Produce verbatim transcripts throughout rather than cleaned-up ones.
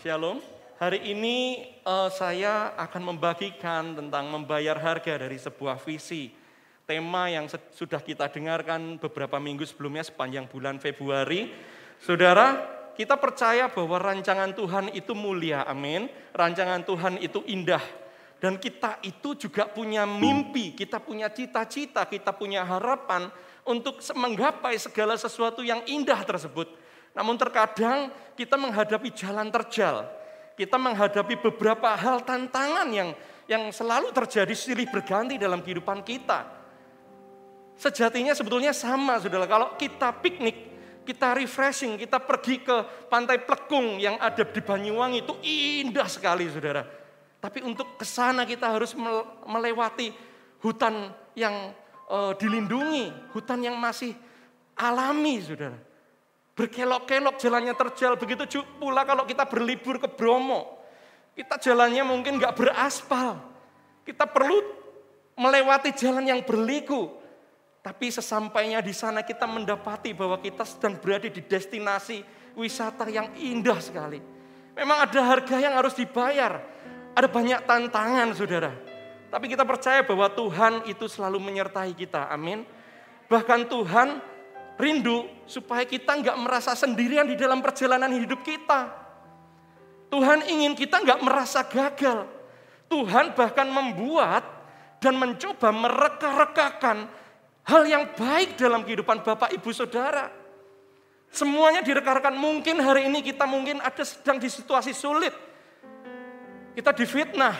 Shalom. Hari ini uh, saya akan membagikan tentang membayar harga dari sebuah visi. Tema yang se- sudah kita dengarkan beberapa minggu sebelumnya sepanjang bulan Februari. Saudara, kita percaya bahwa rancangan Tuhan itu mulia, amin. Rancangan Tuhan itu indah. Dan kita itu juga punya mimpi, kita punya cita-cita, kita punya harapan untuk menggapai segala sesuatu yang indah tersebut. Namun terkadang kita menghadapi jalan terjal. Kita menghadapi beberapa hal tantangan yang yang selalu terjadi silih berganti dalam kehidupan kita. Sejatinya sebetulnya sama, saudara. Kalau kita piknik, kita refreshing, kita pergi ke pantai Plekung yang ada di Banyuwangi, itu indah sekali, saudara. Tapi untuk ke sana kita harus melewati hutan yang uh, dilindungi, hutan yang masih alami, saudara. Berkelok-kelok jalannya terjal, begitu pula kalau kita berlibur ke Bromo. Kita jalannya mungkin gak beraspal. Kita perlu melewati jalan yang berliku. Tapi sesampainya di sana kita mendapati bahwa kita sedang berada di destinasi wisata yang indah sekali. Memang ada harga yang harus dibayar. Ada banyak tantangan, saudara. Tapi kita percaya bahwa Tuhan itu selalu menyertai kita, amin. Bahkan Tuhan rindu supaya kita nggak merasa sendirian di dalam perjalanan hidup kita. Tuhan ingin kita nggak merasa gagal. Tuhan bahkan membuat dan mencoba mereka-rekakan hal yang baik dalam kehidupan Bapak, Ibu, Saudara. Semuanya direka-rekan. Mungkin hari ini kita mungkin ada sedang di situasi sulit. Kita difitnah.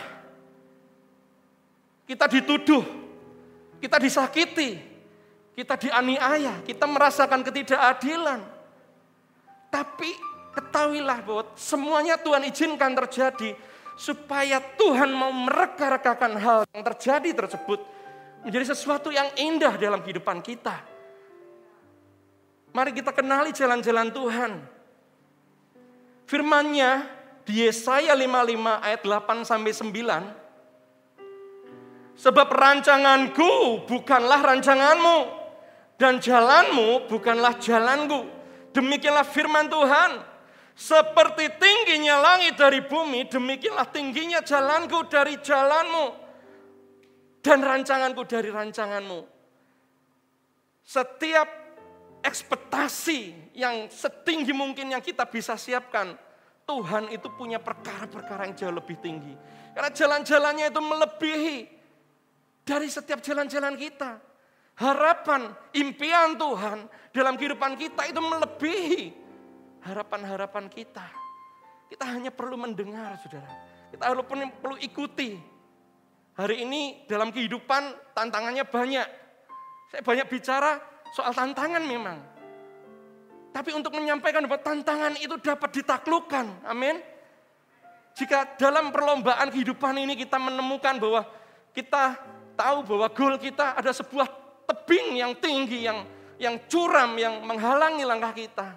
Kita dituduh. Kita disakiti. Kita dianiaya, kita merasakan ketidakadilan. Tapi ketahuilah bahwa semuanya Tuhan izinkan terjadi supaya Tuhan mau mereka-rekakan hal yang terjadi tersebut menjadi sesuatu yang indah dalam kehidupan kita. Mari kita kenali jalan-jalan Tuhan. Firman-Nya di Yesaya lima puluh lima ayat delapan sampai sembilan. Sebab rancanganku bukanlah rancanganmu, dan jalanmu bukanlah jalanku. Demikianlah firman Tuhan. Seperti tingginya langit dari bumi, demikianlah tingginya jalanku dari jalanmu, dan rancanganku dari rancanganmu. Setiap ekspektasi yang setinggi mungkin yang kita bisa siapkan, Tuhan itu punya perkara-perkara yang jauh lebih tinggi. Karena jalan-jalannya itu melebihi dari setiap jalan-jalan kita. Harapan, impian Tuhan dalam kehidupan kita itu melebihi harapan-harapan kita. Kita hanya perlu mendengar, saudara. Kita perlu, perlu ikuti. Hari ini dalam kehidupan tantangannya banyak. Saya banyak bicara soal tantangan memang. Tapi untuk menyampaikan bahwa tantangan itu dapat ditaklukkan. Amin. Jika dalam perlombaan kehidupan ini kita menemukan bahwa kita tahu bahwa goal kita ada sebuah tebing yang tinggi, yang yang curam, yang menghalangi langkah kita.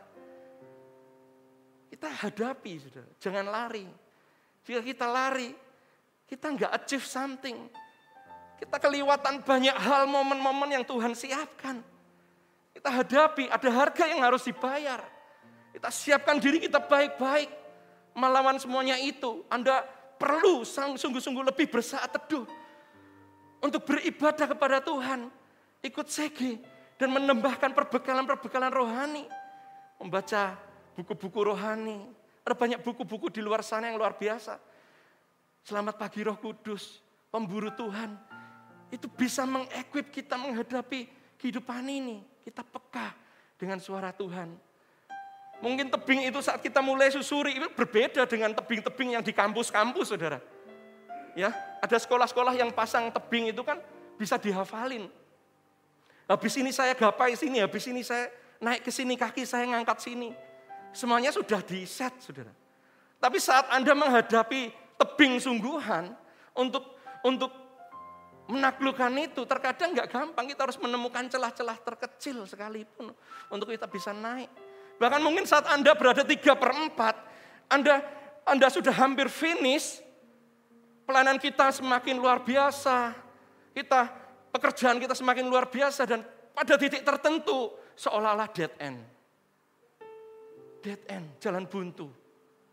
Kita hadapi, saudara. Jangan lari. Jika kita lari, kita nggak achieve something. Kita kelewatan banyak hal, momen-momen yang Tuhan siapkan. Kita hadapi, ada harga yang harus dibayar. Kita siapkan diri kita baik-baik melawan semuanya itu. Anda perlu sungguh-sungguh lebih bersaat teduh untuk beribadah kepada Tuhan. Ikut segi dan menambahkan perbekalan-perbekalan rohani. Membaca buku-buku rohani. Ada banyak buku-buku di luar sana yang luar biasa. Selamat pagi Roh Kudus, pemburu Tuhan. Itu bisa mengequip kita menghadapi kehidupan ini. Kita peka dengan suara Tuhan. Mungkin tebing itu saat kita mulai susuri itu berbeda dengan tebing-tebing yang di kampus-kampus, saudara. Ya, ada sekolah-sekolah yang pasang tebing itu kan bisa dihafalin. Habis ini saya gapai sini, habis ini saya naik ke sini, kaki saya ngangkat sini. Semuanya sudah di-set, saudara. Tapi saat Anda menghadapi tebing sungguhan, untuk untuk menaklukkan itu, terkadang nggak gampang. Kita harus menemukan celah-celah terkecil sekalipun untuk kita bisa naik. Bahkan mungkin saat Anda berada tiga per empat, Anda, Anda sudah hampir finish, pelayanan kita semakin luar biasa, kita pekerjaan kita semakin luar biasa, dan pada titik tertentu seolah-olah dead end. Dead end, jalan buntu.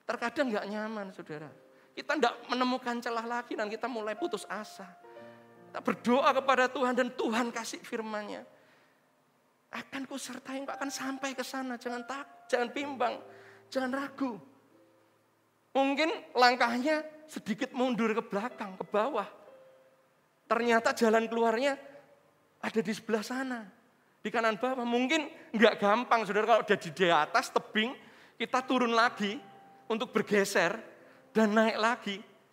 Terkadang nggak nyaman, saudara. Kita nggak menemukan celah lagi dan kita mulai putus asa. Kita berdoa kepada Tuhan dan Tuhan kasih firman-Nya. Akan kusertai engkau, akan sampai ke sana. Jangan takut, jangan bimbang, jangan ragu. Mungkin langkahnya sedikit mundur ke belakang, ke bawah. Ternyata jalan keluarnya ada di sebelah sana, di kanan bawah. Mungkin nggak gampang, saudara, kalau udah di atas tebing, kita turun lagi untuk bergeser dan naik lagi.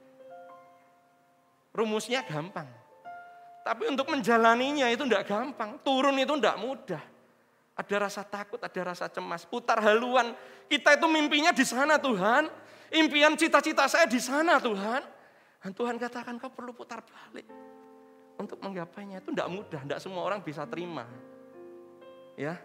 Rumusnya gampang. Tapi untuk menjalaninya itu enggak gampang. Turun itu enggak mudah. Ada rasa takut, ada rasa cemas, putar haluan. Kita itu mimpinya di sana, Tuhan. Impian cita-cita saya di sana, Tuhan. Dan Tuhan katakan kau perlu putar balik. Untuk menggapainya itu enggak mudah, enggak semua orang bisa terima. Ya.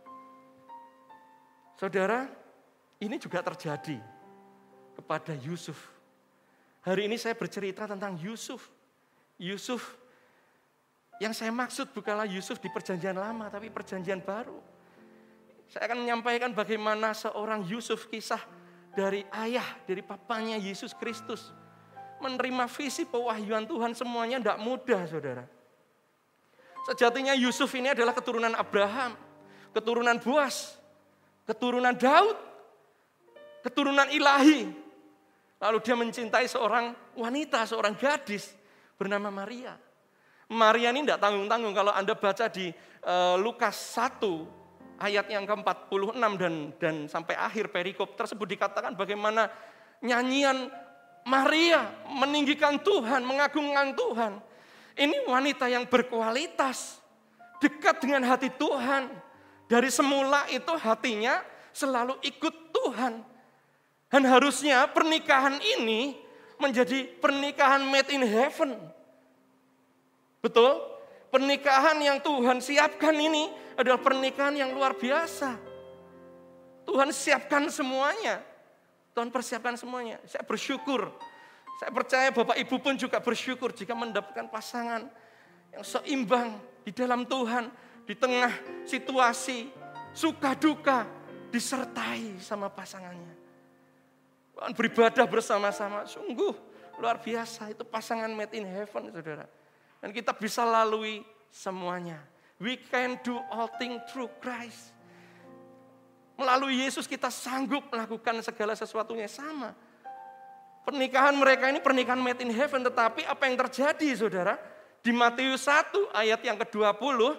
Saudara, ini juga terjadi kepada Yusuf. Hari ini saya bercerita tentang Yusuf. Yusuf yang saya maksud bukanlah Yusuf di perjanjian lama, tapi perjanjian baru. Saya akan menyampaikan bagaimana seorang Yusuf, kisah dari ayah, dari papanya Yesus Kristus. Menerima visi pewahyuan Tuhan semuanya tidak mudah, saudara. Sejatinya Yusuf ini adalah keturunan Abraham, keturunan Boas, keturunan Daud, keturunan ilahi. Lalu dia mencintai seorang wanita, seorang gadis bernama Maria. Maria ini tidak tanggung-tanggung. Kalau Anda baca di uh, Lukas satu ayat yang ke empat puluh enam dan, dan sampai akhir perikop tersebut dikatakan bagaimana nyanyian Maria meninggikan Tuhan, mengagungkan Tuhan. Ini wanita yang berkualitas, dekat dengan hati Tuhan. Dari semula itu hatinya selalu ikut Tuhan. Dan harusnya pernikahan ini menjadi pernikahan made in heaven. Betul? Pernikahan yang Tuhan siapkan ini adalah pernikahan yang luar biasa. Tuhan siapkan semuanya. Tuhan persiapkan semuanya. Saya bersyukur. Saya percaya Bapak Ibu pun juga bersyukur jika mendapatkan pasangan yang seimbang di dalam Tuhan. Di tengah situasi suka duka disertai sama pasangannya. Tuhan beribadah bersama-sama. Sungguh luar biasa. Itu pasangan made in heaven, saudara. Dan kita bisa lalui semuanya. We can do all things through Christ. Melalui Yesus kita sanggup melakukan segala sesuatunya sama. Pernikahan mereka ini pernikahan made in heaven. Tetapi apa yang terjadi, saudara? Di Matius satu ayat yang ke dua puluh.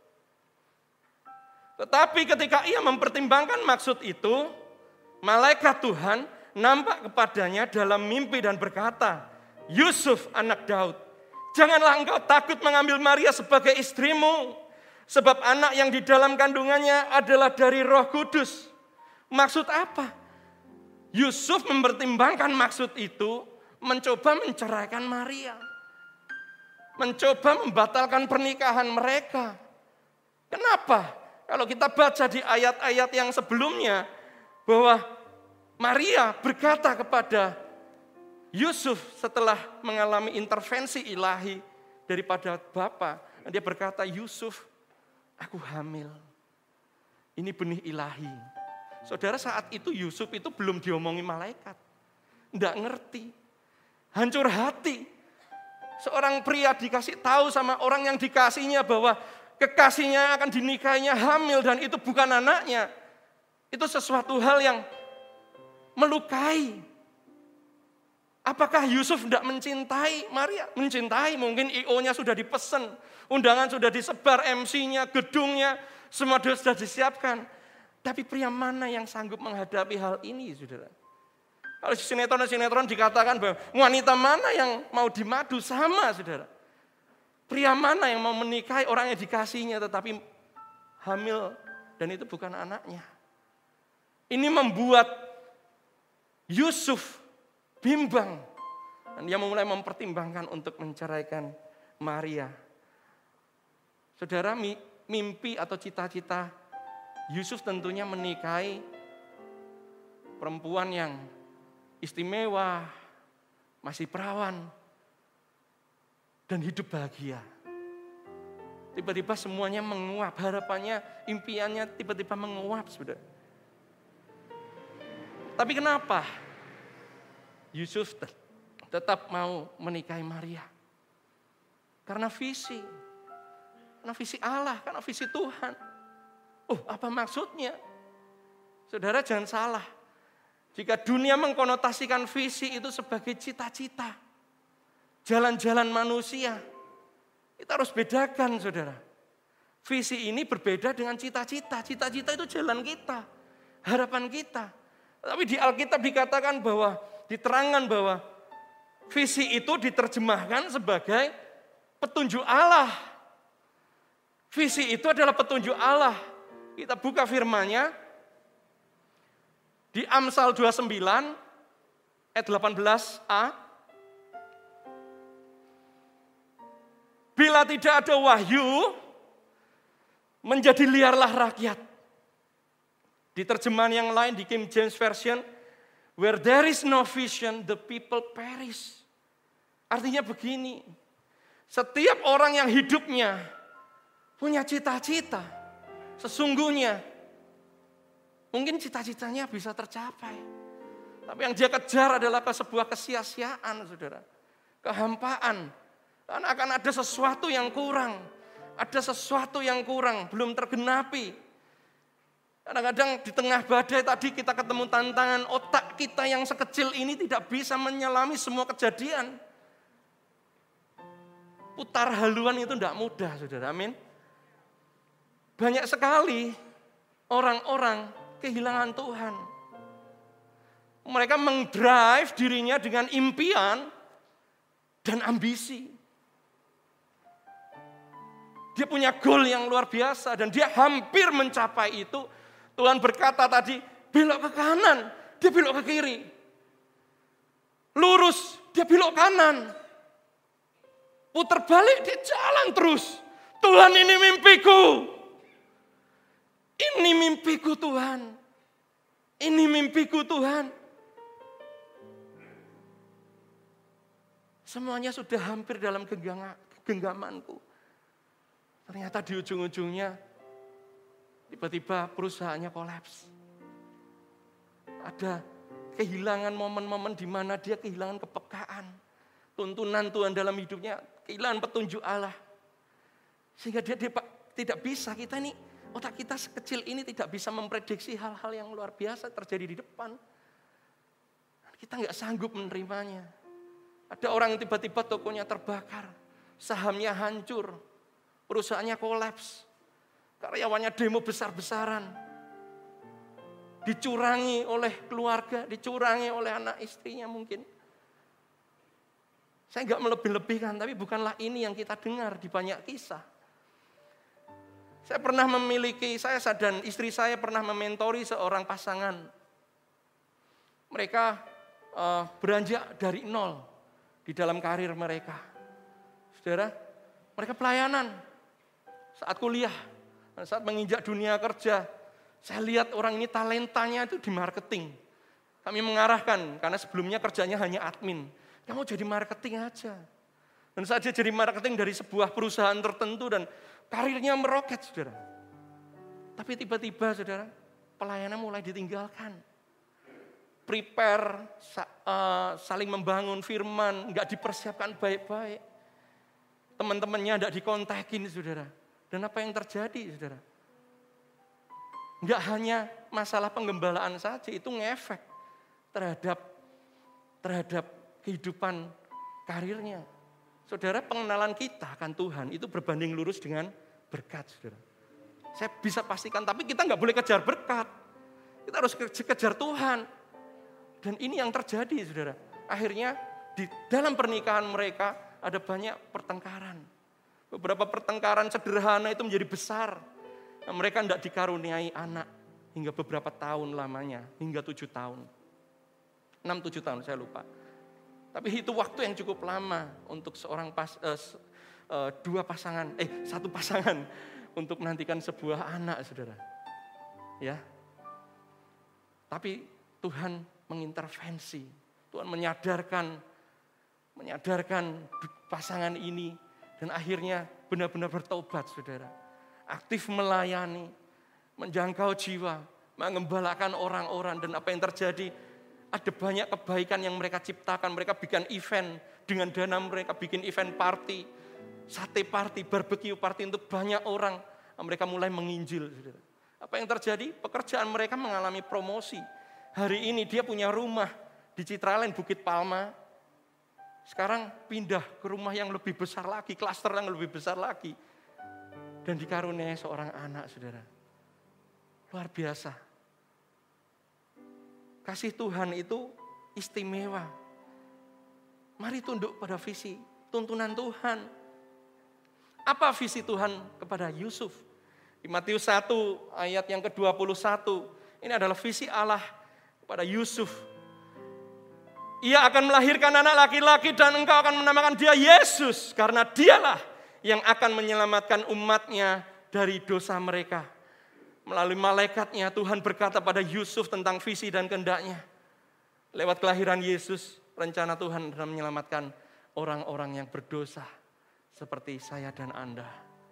Tetapi ketika ia mempertimbangkan maksud itu, malaikat Tuhan nampak kepadanya dalam mimpi dan berkata, Yusuf anak Daud, janganlah engkau takut mengambil Maria sebagai istrimu, sebab anak yang di dalam kandungannya adalah dari Roh Kudus. Maksud apa? Yusuf mempertimbangkan maksud itu, mencoba menceraikan Maria. Mencoba membatalkan pernikahan mereka. Kenapa? Kalau kita baca di ayat-ayat yang sebelumnya, bahwa Maria berkata kepada Yusuf setelah mengalami intervensi ilahi daripada Bapa, dia berkata, Yusuf, aku hamil. Ini benih ilahi. Saudara, saat itu Yusuf itu belum diomongi malaikat. Enggak ngerti. Hancur hati. Seorang pria dikasih tahu sama orang yang dikasihnya bahwa kekasihnya akan dinikahinya hamil dan itu bukan anaknya. Itu sesuatu hal yang melukai. Apakah Yusuf tidak mencintai Maria? Mencintai, mungkin I O-nya sudah dipesan, undangan sudah disebar, M C-nya, gedungnya, semua sudah disiapkan. Tapi pria mana yang sanggup menghadapi hal ini, saudara? Kalau sinetron-sinetron dikatakan bahwa wanita mana yang mau dimadu, sama, saudara. Pria mana yang mau menikahi orang yang dikasihnya tetapi hamil dan itu bukan anaknya. Ini membuat Yusuf bimbang. Dan dia mulai mempertimbangkan untuk menceraikan Maria. Saudara, mimpi atau cita-cita Yusuf tentunya menikahi perempuan yang istimewa, masih perawan, dan hidup bahagia. Tiba-tiba semuanya menguap, harapannya, impiannya tiba-tiba menguap, saudara. Tapi kenapa? Yusuf tetap mau menikahi Maria. Karena visi. Karena visi Allah, karena visi Tuhan. Oh, apa maksudnya? Saudara jangan salah. Jika dunia mengkonotasikan visi itu sebagai cita-cita, jalan-jalan manusia, kita harus bedakan, saudara. Visi ini berbeda dengan cita-cita. Cita-cita itu jalan kita, harapan kita. Tapi di Alkitab dikatakan bahwa, diterangkan bahwa visi itu diterjemahkan sebagai petunjuk Allah. Visi itu adalah petunjuk Allah. Kita buka firman-Nya di Amsal dua puluh sembilan ayat delapan belas a. Bila tidak ada wahyu, menjadi liarlah rakyat. Di terjemahan yang lain di King James Version, where there is no vision, the people perish. Artinya begini, setiap orang yang hidupnya punya cita-cita, sesungguhnya mungkin cita-citanya bisa tercapai. Tapi yang dia kejar adalah ke sebuah kesia-siaan, saudara. Kehampaan. Karena akan ada sesuatu yang kurang. Ada sesuatu yang kurang, belum tergenapi. Kadang-kadang di tengah badai tadi kita ketemu tantangan, otak kita yang sekecil ini tidak bisa menyelami semua kejadian. Putar haluan itu tidak mudah, saudara. Amin. Banyak sekali orang-orang kehilangan Tuhan. Mereka mengdrive dirinya dengan impian dan ambisi. Dia punya goal yang luar biasa dan dia hampir mencapai itu. Tuhan berkata tadi, belok ke kanan, dia belok ke kiri. Lurus, dia belok kanan. Putar balik, dia jalan terus. Tuhan, ini mimpiku. Ini mimpiku Tuhan. Ini mimpiku Tuhan. Semuanya sudah hampir dalam genggamanku. Ternyata di ujung-ujungnya tiba-tiba perusahaannya kolaps. Ada kehilangan momen-momen di mana dia kehilangan kepekaan. Tuntunan Tuhan dalam hidupnya, kehilangan petunjuk Allah. Sehingga dia, dia tidak bisa, kita ini, otak kita sekecil ini tidak bisa memprediksi hal-hal yang luar biasa terjadi di depan. Kita nggak sanggup menerimanya. Ada orang yang tiba-tiba tokonya terbakar, sahamnya hancur, perusahaannya kolaps, karyawannya demo besar-besaran, dicurangi oleh keluarga, dicurangi oleh anak istrinya mungkin. Saya nggak melebih-lebihkan, tapi bukanlah ini yang kita dengar di banyak kisah. Saya pernah memiliki, saya dan istri saya pernah mementori seorang pasangan. Mereka uh, beranjak dari nol di dalam karir mereka. Saudara, mereka pelayanan. Saat kuliah, saat menginjak dunia kerja, saya lihat orang ini talentanya itu di marketing. Kami mengarahkan, karena sebelumnya kerjanya hanya admin. Kamu jadi marketing aja. Dan saat dia jadi marketing dari sebuah perusahaan tertentu dan karirnya meroket, saudara. Tapi tiba-tiba, saudara, pelayanan mulai ditinggalkan. Prepare, saling membangun firman, nggak dipersiapkan baik-baik. Teman-temannya nggak dikontakin, saudara. Dan apa yang terjadi, saudara? Enggak hanya masalah penggembalaan saja, itu ngefek terhadap terhadap kehidupan karirnya. Saudara, pengenalan kita akan Tuhan itu berbanding lurus dengan berkat, saudara. Saya bisa pastikan, tapi kita nggak boleh kejar berkat. Kita harus kejar Tuhan. Dan ini yang terjadi, saudara. Akhirnya di dalam pernikahan mereka ada banyak pertengkaran. Beberapa pertengkaran sederhana itu menjadi besar. Nah, mereka tidak dikaruniai anak hingga beberapa tahun lamanya, hingga tujuh tahun. Enam tujuh tahun, saya lupa. Tapi itu waktu yang cukup lama untuk seorang pas, eh, eh, dua pasangan, eh satu pasangan untuk menantikan sebuah anak, saudara. Ya. Tapi Tuhan mengintervensi, Tuhan menyadarkan, menyadarkan pasangan ini. Dan akhirnya benar-benar bertobat, saudara. Aktif melayani, menjangkau jiwa, mengembalakan orang-orang. Dan apa yang terjadi? Ada banyak kebaikan yang mereka ciptakan. Mereka bikin event dengan dana mereka, bikin event party, sate party, barbecue party untuk banyak orang. Mereka mulai menginjil. Apa yang terjadi? Pekerjaan mereka mengalami promosi. Hari ini dia punya rumah di Citraland, Bukit Palma. Sekarang pindah ke rumah yang lebih besar lagi, klaster yang lebih besar lagi. Dan dikaruniai seorang anak, saudara. Luar biasa. Kasih Tuhan itu istimewa. Mari tunduk pada visi, tuntunan Tuhan. Apa visi Tuhan kepada Yusuf? Di Matius satu ayat yang ke dua puluh satu. Ini adalah visi Allah kepada Yusuf. Ia akan melahirkan anak laki-laki dan engkau akan menamakan dia Yesus. Karena dialah yang akan menyelamatkan umatnya dari dosa mereka. Melalui malaikatnya Tuhan berkata pada Yusuf tentang visi dan kehendaknya. Lewat kelahiran Yesus, rencana Tuhan dalam menyelamatkan orang-orang yang berdosa. Seperti saya dan Anda.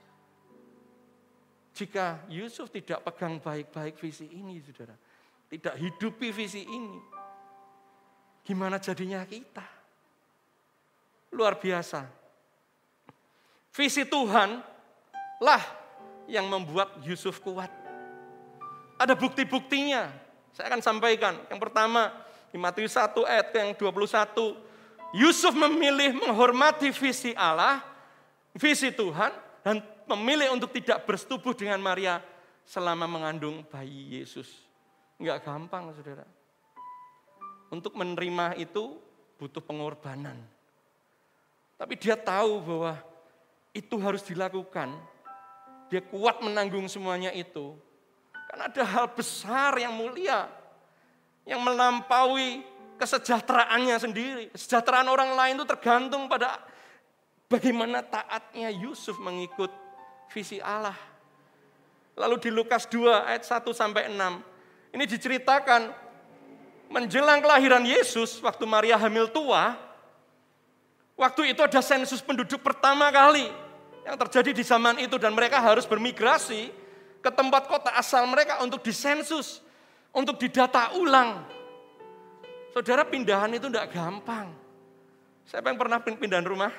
Jika Yusuf tidak pegang baik-baik visi ini, saudara. Tidak hidupi visi ini. Gimana jadinya kita? Luar biasa. Visi Tuhan lah yang membuat Yusuf kuat. Ada bukti-buktinya. Saya akan sampaikan. Yang pertama, di Matius satu ayat yang dua puluh satu. Yusuf memilih menghormati visi Allah, visi Tuhan, dan memilih untuk tidak bersetubuh dengan Maria selama mengandung bayi Yesus. Enggak gampang, saudara. Untuk menerima itu butuh pengorbanan. Tapi dia tahu bahwa itu harus dilakukan. Dia kuat menanggung semuanya itu. Karena ada hal besar yang mulia, yang melampaui kesejahteraannya sendiri. Kesejahteraan orang lain itu tergantung pada bagaimana taatnya Yusuf mengikut visi Allah. Lalu di Lukas dua ayat satu sampai enam, ini diceritakan menjelang kelahiran Yesus, waktu Maria hamil tua, waktu itu ada sensus penduduk pertama kali yang terjadi di zaman itu. Dan mereka harus bermigrasi ke tempat kota asal mereka untuk disensus, untuk didata ulang. Saudara, pindahan itu tidak gampang. Siapa yang pernah pindahan rumah?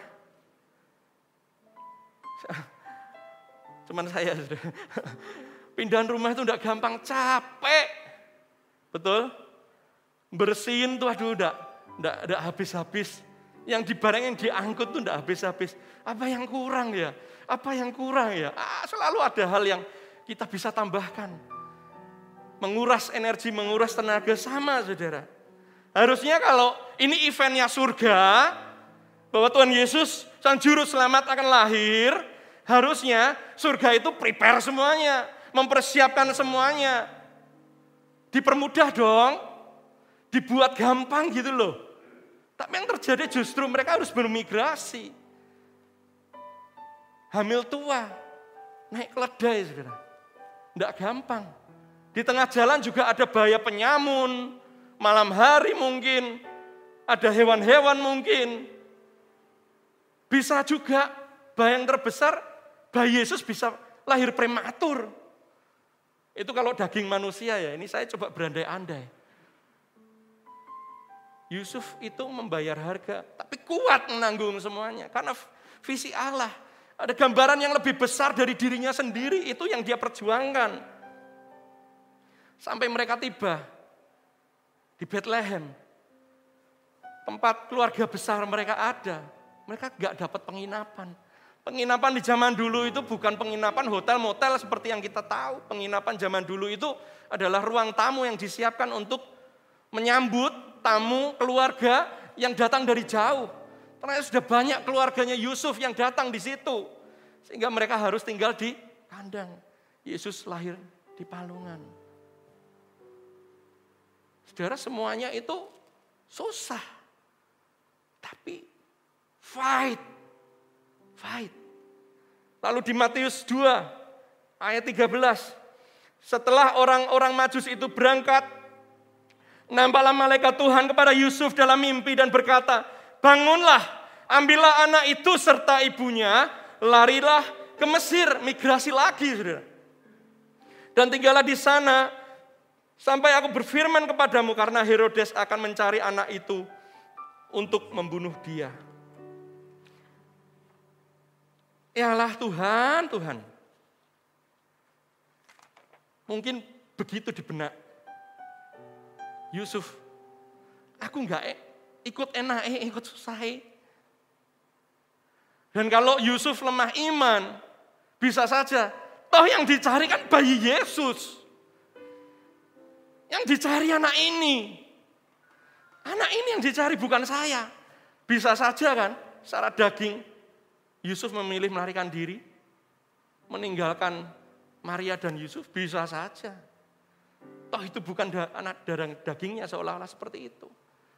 Cuman saya. Pindahan rumah itu tidak gampang, capek. Betul? Bersihin tuh aduh enggak, enggak, enggak habis-habis. Yang dibarengin diangkut tuh enggak habis-habis. Apa yang kurang ya? Apa yang kurang ya? Ah, selalu ada hal yang kita bisa tambahkan. Menguras energi, menguras tenaga sama, saudara. Harusnya kalau ini eventnya surga, bahwa Tuhan Yesus, Sang Juru Selamat akan lahir, harusnya surga itu prepare semuanya, mempersiapkan semuanya. Dipermudah dong, dibuat gampang gitu loh. Tapi yang terjadi justru mereka harus bermigrasi. Hamil tua, naik keledai, saudara. Tidak gampang. Di tengah jalan juga ada bahaya penyamun, malam hari mungkin, ada hewan-hewan mungkin. Bisa juga bahaya yang terbesar, bayi Yesus bisa lahir prematur. Itu kalau daging manusia ya, ini saya coba berandai-andai. Yusuf itu membayar harga, tapi kuat menanggung semuanya. Karena visi Allah, ada gambaran yang lebih besar dari dirinya sendiri, itu yang dia perjuangkan. Sampai mereka tiba di Bethlehem, tempat keluarga besar mereka ada. Mereka gak dapat penginapan. Penginapan di zaman dulu itu bukan penginapan hotel-motel seperti yang kita tahu. Penginapan zaman dulu itu adalah ruang tamu yang disiapkan untuk menyambut tamu keluarga yang datang dari jauh. Ternyata sudah banyak keluarganya Yusuf yang datang di situ. Sehingga mereka harus tinggal di kandang. Yesus lahir di palungan. Saudara, semuanya itu susah. Tapi fight. Fight. Lalu di Matius dua ayat tiga belas. Setelah orang-orang Majus itu berangkat, nampaklah malaikat Tuhan kepada Yusuf dalam mimpi dan berkata, bangunlah, ambillah anak itu serta ibunya, larilah ke Mesir, migrasi lagi, saudara. Dan tinggallah di sana Sampai aku berfirman kepadamu karena Herodes akan mencari anak itu untuk membunuh dia. Yalah Tuhan, Tuhan. Mungkin begitu di benak Yusuf. Aku enggak ikut enak, ikut susah. Dan kalau Yusuf lemah iman, bisa saja. Toh yang dicari kan bayi Yesus. Yang dicari anak ini. Anak ini yang dicari bukan saya. Bisa saja kan, secara daging, Yusuf memilih melarikan diri, meninggalkan Maria dan Yusuf, bisa saja. Toh itu bukan da- anak darah dagingnya seolah-olah seperti itu.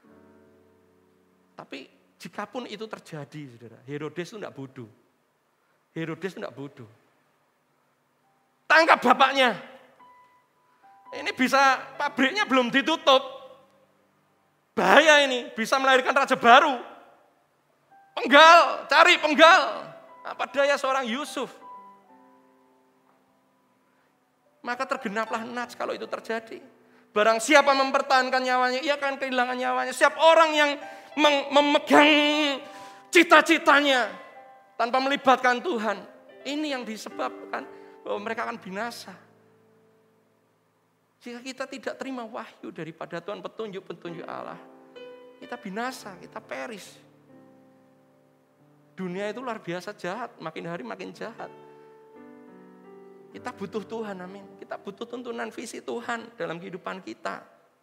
Tapi jikapun itu terjadi, saudara, Herodes itu tidak bodoh. Herodes itu tidak bodoh. Tangkap bapaknya. Ini bisa, pabriknya belum ditutup. Bahaya ini, bisa melahirkan raja baru. Penggal, cari penggal. Apa daya seorang Yusuf. Maka tergenaplah nats kalau itu terjadi. Barang siapa mempertahankan nyawanya, ia akan kehilangan nyawanya. Setiap orang yang memegang cita-citanya tanpa melibatkan Tuhan, ini yang disebabkan bahwa mereka akan binasa. Jika kita tidak terima wahyu daripada Tuhan, petunjuk-petunjuk Allah, kita binasa, kita peris. Dunia itu luar biasa jahat, makin hari makin jahat. Kita butuh Tuhan, amin. Kita butuh tuntunan visi Tuhan dalam kehidupan kita.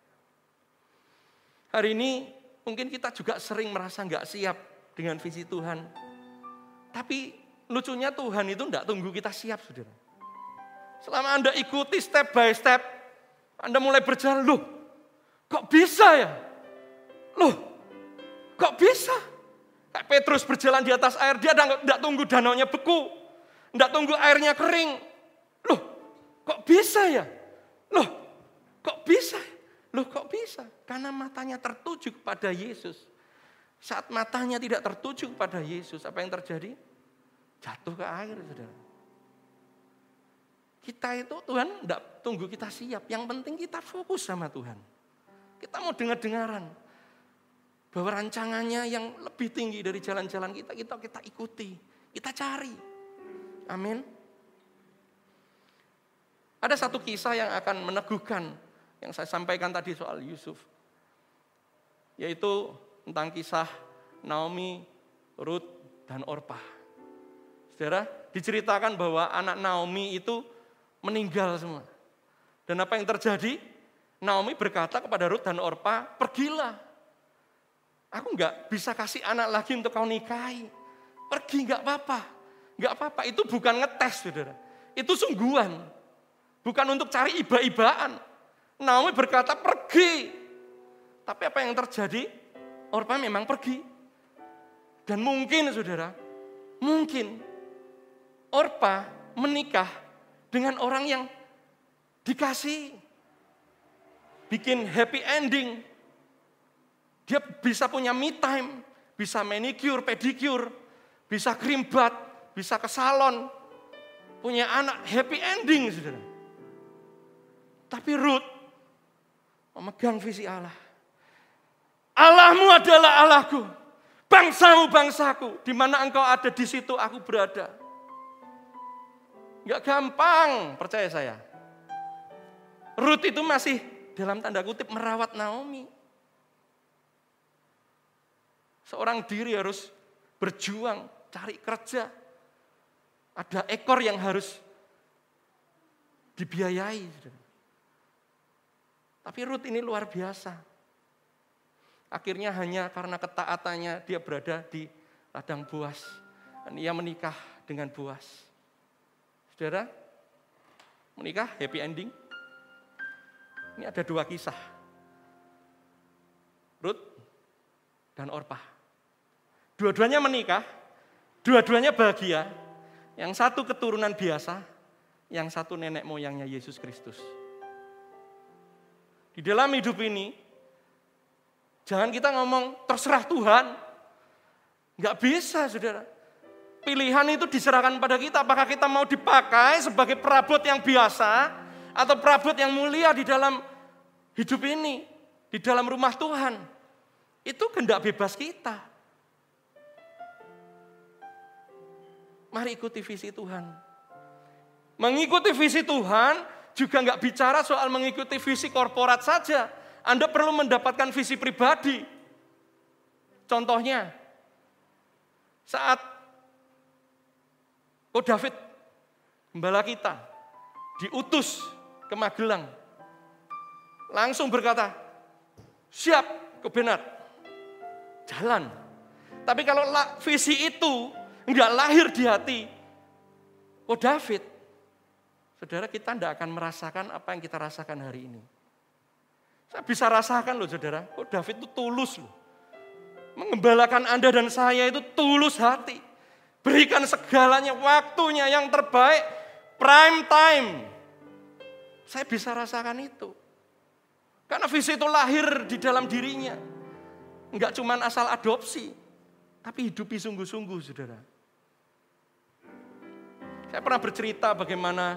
Hari ini mungkin kita juga sering merasa nggak siap dengan visi Tuhan. Tapi lucunya Tuhan itu enggak tunggu kita siap, saudara. Selama Anda ikuti step by step, Anda mulai berjalan, loh kok bisa ya? Loh kok bisa? Kayak Petrus berjalan di atas air, dia enggak tunggu danaunya beku. Enggak tunggu airnya kering. Loh kok bisa ya? Loh kok bisa? Loh kok bisa? Karena matanya tertuju kepada Yesus. Saat matanya tidak tertuju kepada Yesus, apa yang terjadi? Jatuh ke air, saudara. Kita itu Tuhan tidak tunggu kita siap. Yang penting kita fokus sama Tuhan. Kita mau dengar-dengaran. Bahwa rancangannya yang lebih tinggi dari jalan-jalan kita, kita kita ikuti. Kita cari. Amin. Ada satu kisah yang akan meneguhkan yang saya sampaikan tadi soal Yusuf. Yaitu tentang kisah Naomi, Ruth, dan Orpah. Saudara, diceritakan bahwa anak Naomi itu meninggal semua. Dan apa yang terjadi? Naomi berkata kepada Ruth dan Orpah, pergilah. Aku enggak bisa kasih anak lagi untuk kau nikahi. Pergi enggak apa-apa. Enggak apa-apa, itu bukan ngetes, saudara. Itu sungguhan. Bukan untuk cari iba-ibaan. Naomi berkata pergi. Tapi apa yang terjadi? Orpah memang pergi. Dan mungkin, saudara, mungkin Orpah menikah dengan orang yang dikasih, bikin happy ending. Dia bisa punya me time, bisa manicure, pedicure, bisa cream bath, bisa ke salon, punya anak, happy ending, saudara. Tapi Ruth memegang visi Allah. Allahmu adalah Allahku, bangsamu bangsaku, di mana engkau ada di situ aku berada. Enggak gampang, percaya saya. Ruth itu masih dalam tanda kutip merawat Naomi. Seorang diri harus berjuang, cari kerja. Ada ekor yang harus dibiayai. Tapi Ruth ini luar biasa. Akhirnya hanya karena ketaatannya dia berada di ladang Boas. Dan ia menikah dengan Boas. Saudara, menikah happy ending. Ini ada dua kisah. Ruth dan Orpah. Dua-duanya menikah, dua-duanya bahagia. Yang satu keturunan biasa, yang satu nenek moyangnya Yesus Kristus. Di dalam hidup ini, jangan kita ngomong terserah Tuhan. Enggak bisa, saudara. Pilihan itu diserahkan pada kita. Apakah kita mau dipakai sebagai perabot yang biasa atau perabot yang mulia di dalam hidup ini di dalam rumah Tuhan. Itu kehendak bebas kita. Mari ikuti visi Tuhan. Mengikuti visi Tuhan juga nggak bicara soal mengikuti visi korporat saja. Anda perlu mendapatkan visi pribadi. Contohnya, saat Ko David, gembala kita, diutus ke Magelang, langsung berkata, siap, Ko Bernard, jalan. Tapi kalau visi itu enggak lahir di hati Ko David, saudara, kita tidak akan merasakan apa yang kita rasakan hari ini. Saya bisa rasakan loh saudara, Ko David itu tulus loh. Mengembalakan Anda dan saya itu tulus hati. Berikan segalanya, waktunya yang terbaik, prime time. Saya bisa rasakan itu. Karena visi itu lahir di dalam dirinya. Enggak cuma asal adopsi, tapi hidupi sungguh-sungguh, saudara. Saya pernah bercerita bagaimana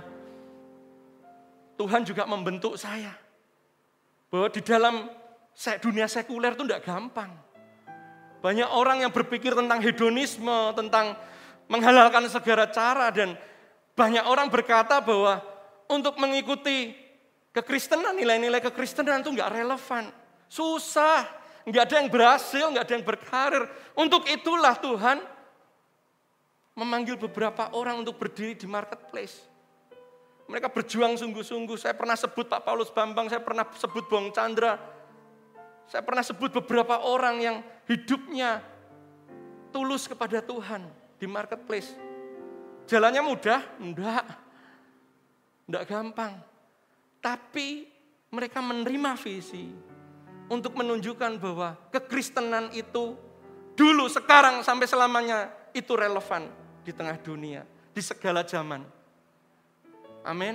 Tuhan juga membentuk saya. Bahwa di dalam dunia sekuler itu enggak gampang. Banyak orang yang berpikir tentang hedonisme, tentang menghalalkan segala cara, dan banyak orang berkata bahwa untuk mengikuti kekristenan, nilai-nilai kekristenan itu enggak relevan. Susah, enggak ada yang berhasil, enggak ada yang berkarir. Untuk itulah Tuhan memanggil beberapa orang untuk berdiri di marketplace. Mereka berjuang sungguh-sungguh. Saya pernah sebut Pak Paulus Bambang, saya pernah sebut Bong Chandra. Saya pernah sebut beberapa orang yang hidupnya tulus kepada Tuhan di marketplace. Jalannya mudah? Enggak. Enggak gampang. Tapi mereka menerima visi untuk menunjukkan bahwa kekristenan itu dulu, sekarang, sampai selamanya itu relevan di tengah dunia, di segala zaman. Amin.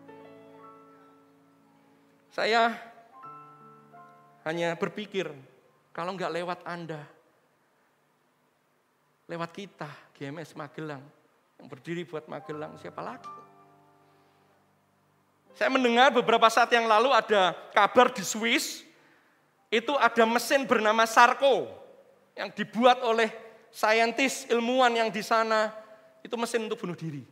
Saya hanya berpikir, kalau enggak lewat Anda, lewat kita, G M S Magelang, yang berdiri buat Magelang, siapa lagi? Saya mendengar beberapa saat yang lalu ada kabar di Swiss, itu ada mesin bernama Sarko, yang dibuat oleh saintis, ilmuwan yang di sana, itu mesin untuk bunuh diri.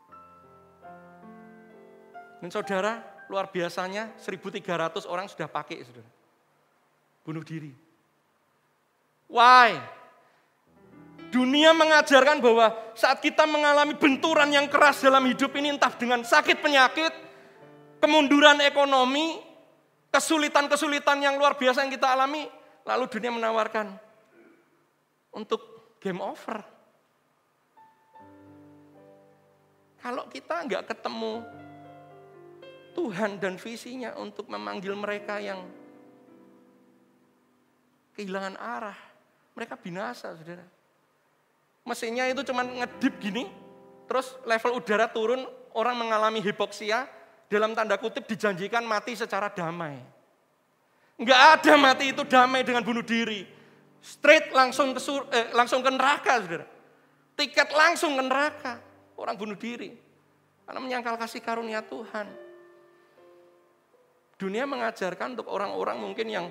Dan saudara, luar biasanya seribu tiga ratus orang sudah pakai, saudara. Bunuh diri. Why? Dunia mengajarkan bahwa saat kita mengalami benturan yang keras dalam hidup ini, entah dengan sakit penyakit, kemunduran ekonomi, kesulitan-kesulitan yang luar biasa yang kita alami, lalu dunia menawarkan untuk game over. Kalau kita enggak ketemu Tuhan dan visinya untuk memanggil mereka yang kehilangan arah, mereka binasa, saudara. Mesinnya itu cuma ngedip gini, terus level udara turun, orang mengalami hipoksia, dalam tanda kutip dijanjikan mati secara damai. Enggak ada mati itu damai dengan bunuh diri. Straight langsung ke, sur, eh, langsung ke neraka, saudara. Tiket langsung ke neraka, orang bunuh diri. Karena menyangkal kasih karunia Tuhan. Dunia mengajarkan untuk orang-orang mungkin yang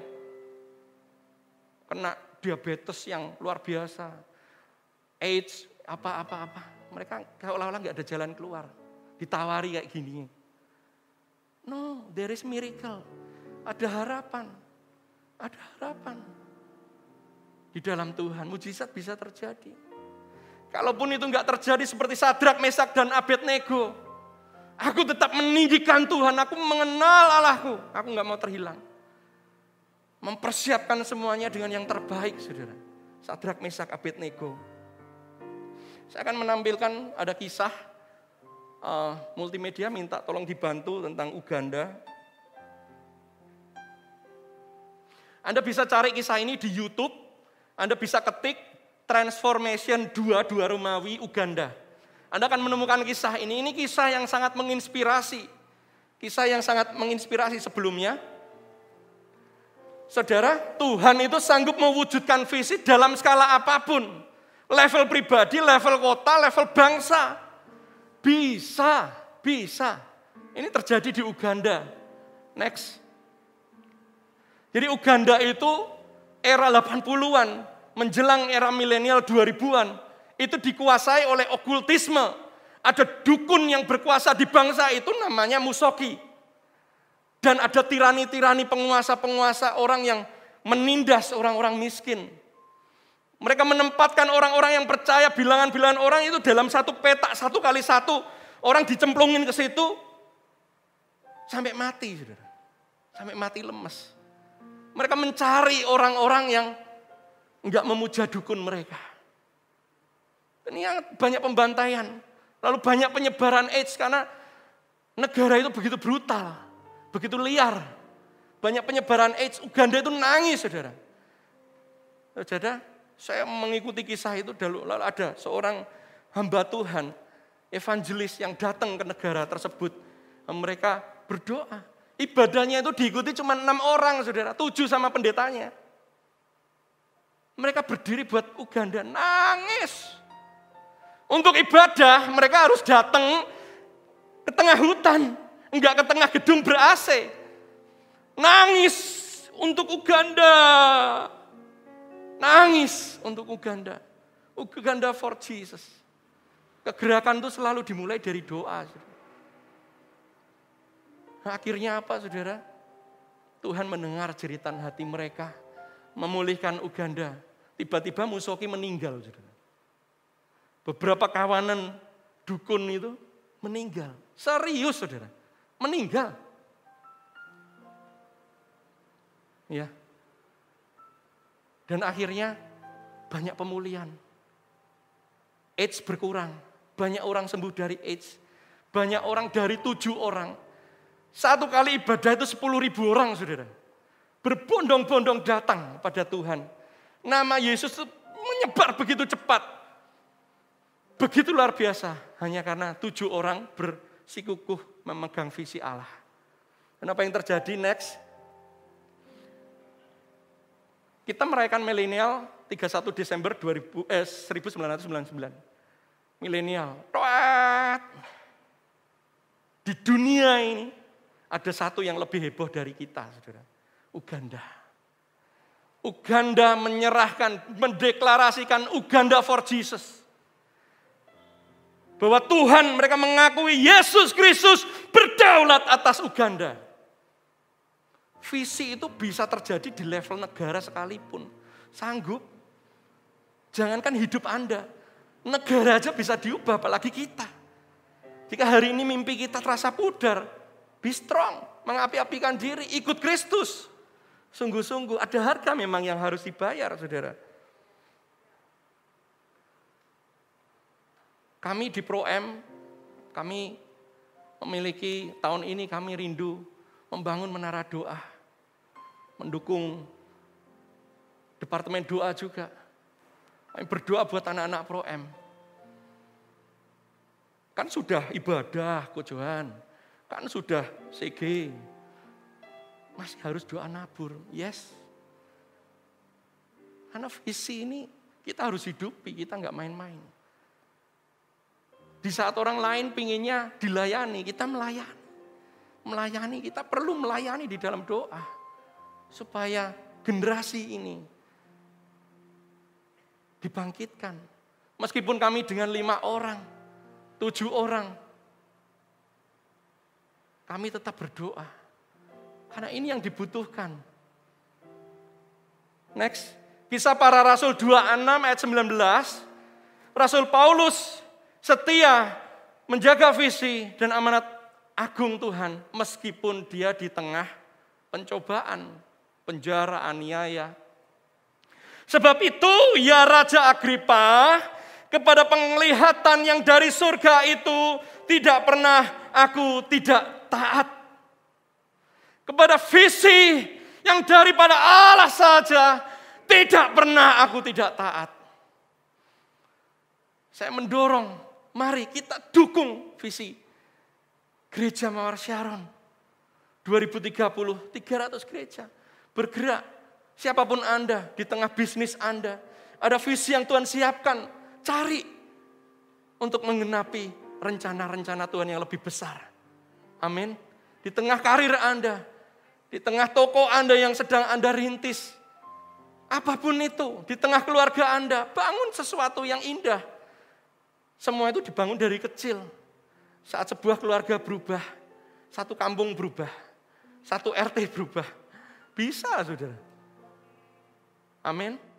kena diabetes yang luar biasa, AIDS, apa-apa-apa. Mereka seolah-olah nggak ada jalan keluar. Ditawari kayak gini. No, there is miracle. Ada harapan. Ada harapan. Di dalam Tuhan, mujizat bisa terjadi. Kalaupun itu nggak terjadi seperti Sadrak, Mesak, dan Abednego, aku tetap meninggikan Tuhan, aku mengenal Allahku, aku nggak mau terhilang. Mempersiapkan semuanya dengan yang terbaik, saudara. Sadrak, Mesak, Abednego. Saya akan menampilkan ada kisah uh, multimedia, minta tolong dibantu tentang Uganda. Anda bisa cari kisah ini di YouTube. Anda bisa ketik Transformation dua puluh dua Romawi Uganda. Anda akan menemukan kisah ini. Ini kisah yang sangat menginspirasi. Kisah yang sangat menginspirasi sebelumnya. Saudara, Tuhan itu sanggup mewujudkan visi dalam skala apapun. Level pribadi, level kota, level bangsa. Bisa, bisa. Ini terjadi di Uganda. Next. Jadi Uganda itu era delapan puluhan, menjelang era milenial dua ribuan, itu dikuasai oleh okultisme. Ada dukun yang berkuasa di bangsa itu namanya Musoki. Dan ada tirani-tirani penguasa-penguasa orang yang menindas orang-orang miskin. Mereka menempatkan orang-orang yang percaya bilangan-bilangan orang itu dalam satu petak, satu kali satu. Orang dicemplungin ke situ sampai mati, saudara. Sampai mati lemes. Mereka mencari orang-orang yang enggak memuja dukun mereka. Ini yang banyak pembantaian. Lalu banyak penyebaran AIDS karena negara itu begitu brutal, begitu liar. Banyak penyebaran AIDS, Uganda itu nangis, saudara. Saudara, saya mengikuti kisah itu, lalu ada seorang hamba Tuhan, evangelis yang datang ke negara tersebut. Mereka berdoa. Ibadahnya itu diikuti cuma enam orang, saudara. Tujuh sama pendetanya. Mereka berdiri buat Uganda, nangis. Untuk ibadah, mereka harus datang ke tengah hutan. Enggak ke tengah gedung ber-A C. Nangis untuk Uganda. Nangis untuk Uganda. Uganda for Jesus. Kegerakan itu selalu dimulai dari doa. Nah, akhirnya apa, saudara? Tuhan mendengar jeritan hati mereka, memulihkan Uganda. Tiba-tiba Musoki meninggal, saudara. Beberapa kawanan dukun itu meninggal. Serius, saudara. Meninggal. Ya. Dan akhirnya banyak pemulihan. AIDS berkurang. Banyak orang sembuh dari AIDS. Banyak orang dari tujuh orang. Satu kali ibadah itu sepuluh ribu orang, saudara. Berbondong-bondong datang pada Tuhan. Nama Yesus menyebar begitu cepat. Begitu luar biasa. Hanya karena tujuh orang bersikukuh memegang visi Allah. Dan apa yang terjadi next? Kita merayakan milenial tiga puluh satu Desember dua ribu, eh, seribu sembilan ratus sembilan puluh sembilan. Milenial. Di dunia ini ada satu yang lebih heboh dari kita, saudara. Uganda. Uganda menyerahkan, mendeklarasikan Uganda for Jesus. Bahwa Tuhan, mereka mengakui Yesus Kristus berdaulat atas Uganda. Visi itu bisa terjadi di level negara sekalipun. Sanggup. Jangankan hidup Anda. Negara aja bisa diubah, apalagi kita. Jika hari ini mimpi kita terasa pudar, be strong, mengapi-apikan diri, ikut Kristus. Sungguh-sungguh ada harga memang yang harus dibayar, saudara. Kami di Pro-M, kami memiliki tahun ini kami rindu membangun menara doa. Mendukung departemen doa juga. Kami berdoa buat anak-anak Pro-M. Kan sudah ibadah, Kojohan. Kan sudah C G. Masih harus doa nabur. Yes. Karena visi ini kita harus hidupi, kita nggak main-main. Di saat orang lain pinginnya dilayani, kita melayani. Melayani, kita perlu melayani di dalam doa. Supaya generasi ini dibangkitkan. Meskipun kami dengan lima orang, tujuh orang, kami tetap berdoa. Karena ini yang dibutuhkan. Next, Kisah Para Rasul dua puluh enam ayat sembilan belas. Rasul Paulus setia menjaga visi dan amanat agung Tuhan meskipun dia di tengah pencobaan, penjara, aniaya. Sebab itu ya Raja Agripa, kepada penglihatan yang dari surga itu tidak pernah aku tidak taat. Kepada visi yang daripada Allah saja tidak pernah aku tidak taat. Saya mendorong, mari kita dukung visi Gereja Mawar Sharon. dua ribu tiga puluh, tiga ratus gereja bergerak. Siapapun Anda, di tengah bisnis Anda, ada visi yang Tuhan siapkan, cari untuk menggenapi rencana-rencana Tuhan yang lebih besar. Amin. Di tengah karir Anda, Di tengah toko Anda yang sedang Anda rintis. Apapun itu, di tengah keluarga Anda, bangun sesuatu yang indah. Semua itu dibangun dari kecil. Saat sebuah keluarga berubah, satu kampung berubah, satu R T berubah. Bisa, saudara. Amin.